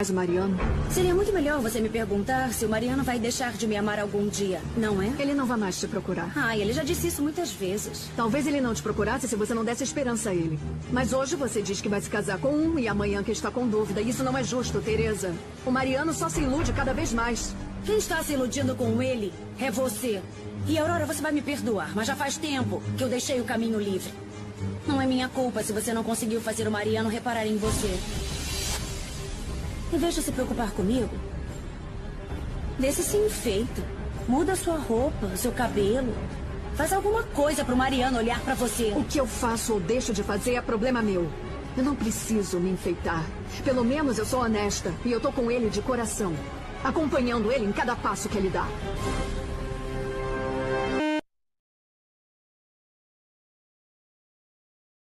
Mas o Mariano? Seria muito melhor você me perguntar se o Mariano vai deixar de me amar algum dia, não é? Ele não vai mais te procurar. Ah, ele já disse isso muitas vezes. Talvez ele não te procurasse se você não desse esperança a ele. Mas hoje você diz que vai se casar com um e amanhã que está com dúvida. Isso não é justo, Teresa. O Mariano só se ilude cada vez mais. Quem está se iludindo com ele é você. E, Aurora, você vai me perdoar, mas já faz tempo que eu deixei o caminho livre. Não é minha culpa se você não conseguiu fazer o Mariano reparar em você. Em vez de se preocupar comigo, desse-se enfeita. Muda sua roupa, seu cabelo. Faz alguma coisa pro Mariano olhar pra você. O que eu faço ou deixo de fazer é problema meu. Eu não preciso me enfeitar. Pelo menos eu sou honesta e eu tô com ele de coração, acompanhando ele em cada passo que ele dá.